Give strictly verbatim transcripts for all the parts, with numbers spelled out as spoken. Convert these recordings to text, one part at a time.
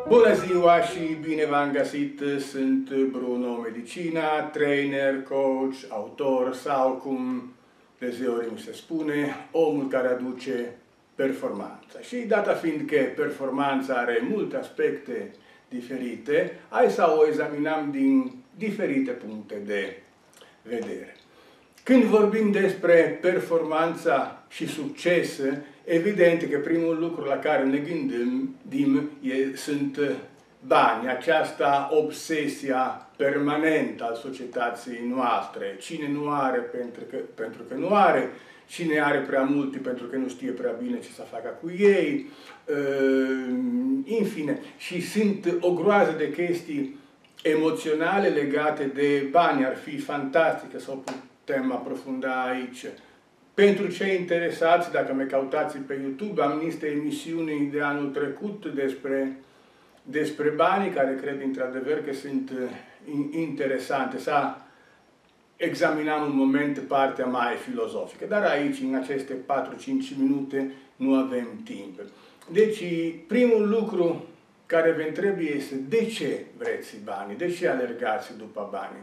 Bună ziua și bine v-am găsit! Sunt Bruno Medicina, trainer, coach, autor sau, cum deseori mi se spune, omul care aduce performanța. Și data fiind că performanța are multe aspecte diferite, hai să o examinăm din diferite puncte de vedere. Când vorbim despre performanța și succes, evident că primul lucru la care ne gândim e, sunt bani, această obsesia permanentă al societății noastre. Cine nu are pentru că, pentru că nu are, cine are prea multe pentru că nu știe prea bine ce să facă cu ei, în fine. Și sunt o groază de chestii emoționale legate de bani. Ar fi fantastică să o putem aprofunda aici. Pentru cei interesați, dacă mă cautați pe YouTube, am niște emisiuni de anul trecut despre, despre banii, care cred într-adevăr că sunt interesante. Să examinăm un moment partea mai filozofică, dar aici, în aceste patru-cinci minute, nu avem timp. Deci, primul lucru care vă întreb este: de ce vreți banii? De ce alergați după bani?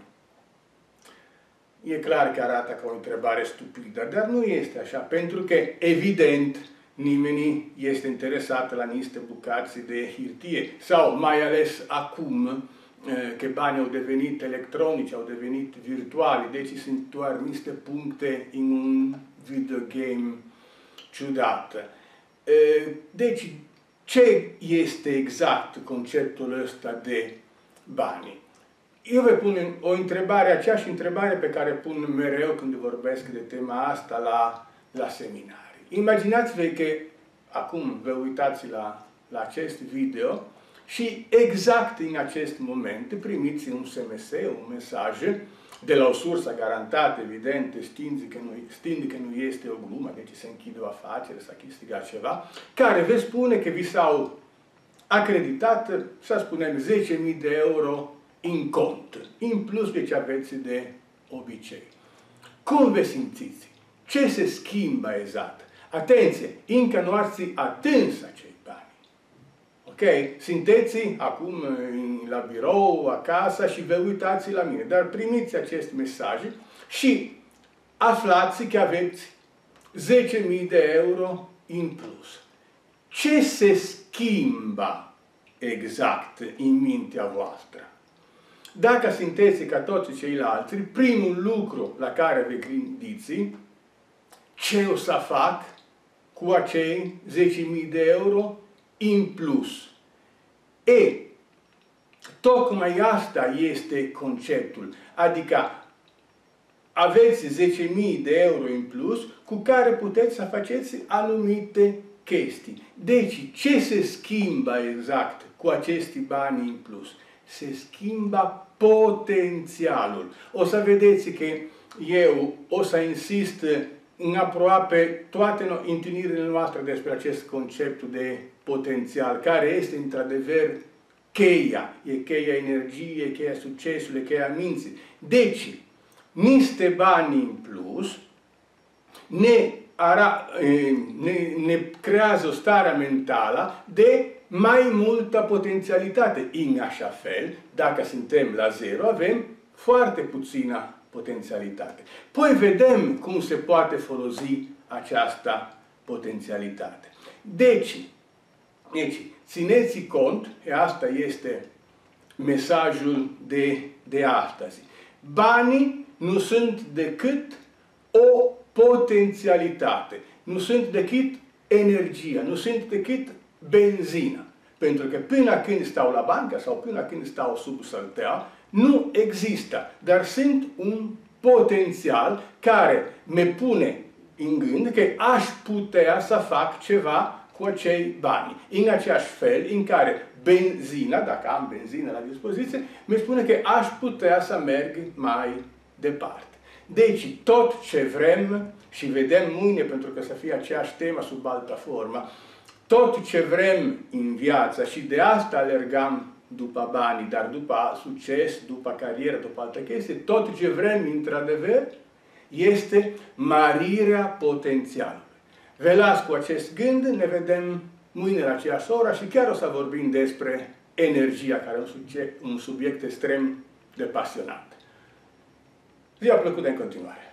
E clar că arată ca o întrebare stupidă, dar nu este așa, pentru că, evident, nimeni este interesat la niște bucăți de hârtie. Sau, mai ales acum, că banii au devenit electronici, au devenit virtuali, deci sunt doar niște puncte în un videogame ciudat. Deci, ce este exact conceptul ăsta de bani? Eu vă pun o întrebare, aceeași întrebare pe care pun mereu când vorbesc de tema asta la, la seminarii. Imaginați-vă că acum vă uitați la, la acest video și exact în acest moment primiți un S M S, un mesaj de la o sursă garantată, evident, știind că nu, știind că nu este o glumă, deci se închide o afacere, s-a câștigat ceva, care vă spune că vi s-au acreditat, să spunem, zece mii de euro în cont, în plus de ce aveți de obicei. Cum vă simțiți? Ce se schimbă exact? Atenție, încă nu ați atins acei bani. Ok? Sunteți acum la birou, acasă și vă uitați la mine, dar primiți acest mesaj și aflați că aveți zece mii de euro în plus. Ce se schimbă exact în mintea voastră? Dacă sunteți ca toți ceilalți, primul lucru la care vă gândiți, ce o să fac cu acei zece mii de euro în plus. E, tocmai asta este conceptul. Adică aveți zece mii de euro în plus cu care puteți să faceți anumite chestii. Deci, ce se schimbă exact cu acesti bani în plus? Se schimbă potențialul. O să vedeți că eu o să insist în aproape toate întâlnirile noastre despre acest concept de potențial, care este într-adevăr cheia. E cheia energiei, e cheia succesului, e cheia minții. Deci, niște bani în plus ne, ara, ne, ne creează o stare mentală de mai multă potențialitate. În așa fel, dacă suntem la zero, avem foarte puțină potențialitate. Poi vedem cum se poate folosi această potențialitate. Deci, deci țineți cont, și asta este mesajul de, de astăzi. Banii nu sunt decât o potențialitate, nu sunt decât energia, nu sunt decât benzină. Pentru că până când stau la bancă sau până când stau sub săltea, nu există, dar sunt un potențial care me pune în gând că aș putea să fac ceva cu acei bani. În același fel în care benzina, dacă am benzină la dispoziție, mi spune că aș putea să merg mai departe. Deci, tot ce vrem, și vedem mâine, pentru că să fie aceeași temă sub altă formă, tot ce vrem în viață, și de asta alergam după banii, dar după succes, după carieră, după alte chestii, tot ce vrem, într-adevăr, este mărirea potențialului. Vă las cu acest gând, ne vedem mâine la aceeași oră și chiar o să vorbim despre energia, care e un subiect, un subiect extrem de pasionat. Ziua plăcută în continuare!